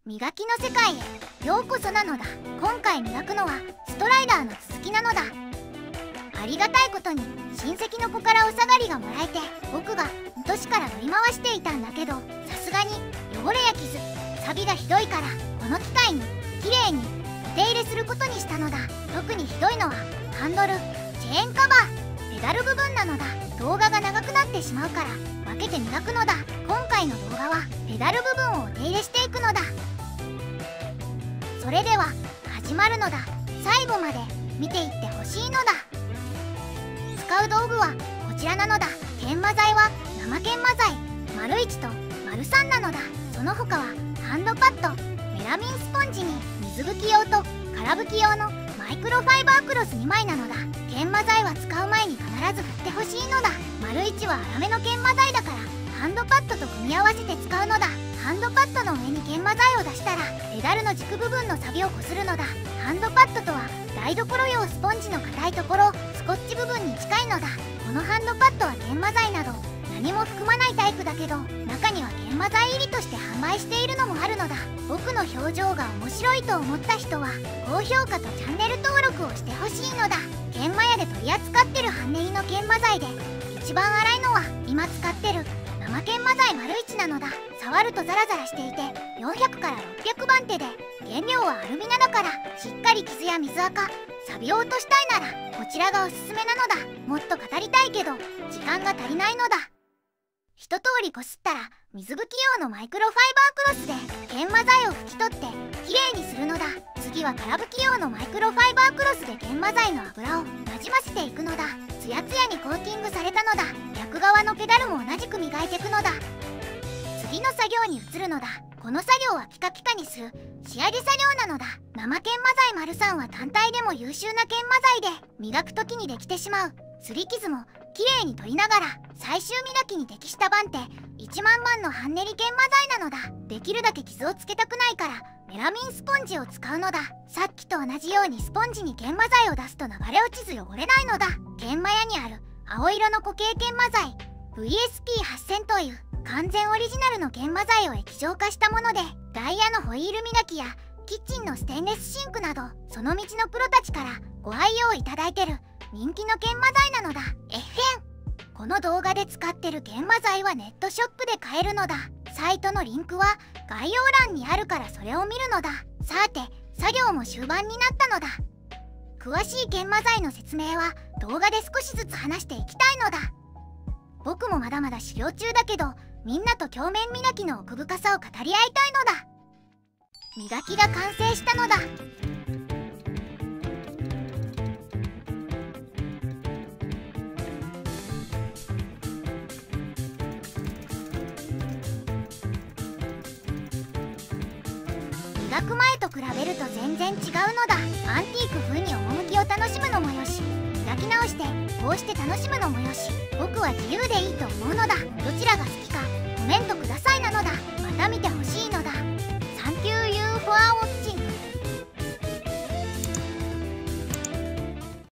磨きの世界へようこそなのだ。今回磨くのはストライダーの続きなのだ。ありがたいことに親戚の子からお下がりがもらえて、僕が年から振り回していたんだけど、さすがに汚れや傷、錆がひどいからこの機会にきれいにお手入れすることにしたのだ。特にひどいのはハンドル、チェーンカバー、ペダル部分なのだ。動画が長くなってしまうから分けて磨くのだ。今回の動画はペダル部分をお手入れしていくのだ。それでは始まるのだ。最後まで見ていってほしいのだ。使う道具はこちらなのだ。研磨剤は生研磨剤丸1と丸3なのだ。その他はハンドパッド、メラミンスポンジに水拭き用と空拭き用のマイクロファイバークロス2枚なのだ。研磨剤は使う前に必ず振ってほしいのだ。丸1は粗めの研磨剤だからハンドパッドと組み合わせて使うのだ。ハンドパッドの上に研磨剤を出したらペダルの軸部分の錆をこするのだ。ハンドパッドとは台所用スポンジの硬いところ、スコッチ部分に近いのだ。このハンドパッドは研磨剤など何も含まないタイプだけど、中には研磨剤入りとして販売しているのもあるのだ。僕の表情が面白いと思った人は高評価とチャンネル登録をしてほしいのだ。研磨屋で取り扱ってる半練りの研磨剤で一番粗いのは今使ってる生研磨剤丸1なのだ。触るとザラザラしていて400から600番手で、原料はアルミナだからしっかり傷や水垢、錆を落としたいならこちらがおすすめなのだ。もっと語りたいけど時間が足りないのだ。一通りこすったら水拭き用のマイクロファイバークロスで研磨剤を拭き取ってきれいにするのだ。次は空拭き用のマイクロファイバークロスで研磨剤の油をなじませていくのだ。ツヤツヤにコーティングされたのだ。逆側のペダルも同じく磨いていくのだ。次の作業に移るのだ。この作業はピカピカにする仕上げ作業なのだ。生研磨剤丸3は単体でも優秀な研磨剤で、磨く時にできてしまう擦り傷もきれいに取りながら最終磨きに適した番手1万番の半練り研磨剤なのだ。できるだけ傷をつけたくないからメラミンスポンジを使うのだ。さっきと同じようにスポンジに研磨剤を出すと流れ落ちず汚れないのだ。研磨屋にある青色の固形研磨剤 VSP8000 という完全オリジナルの研磨剤を液状化したもので、ダイヤのホイール磨きやキッチンのステンレスシンクなどその道のプロたちからご愛用いただいてる人気の研磨剤なのだ。この動画で使ってる研磨剤はネットショップで買えるのだ。サイトのリンクは概要欄にあるからそれを見るのだ。さて作業も終盤になったのだ。詳しい研磨剤の説明は動画で少しずつ話していきたいのだ。僕もまだまだ修行中だけど、みんなと鏡面磨きの奥深さを語り合いたいのだ。磨きが完成したのだ。磨く前と比べると全然違うのだ。アンティーク風に趣を楽しむのもよし、磨き直してこうして楽しむのもよし、僕は自由でいいと思うのだ。どちらが好きかコメントくださいなのだ。また見てほしい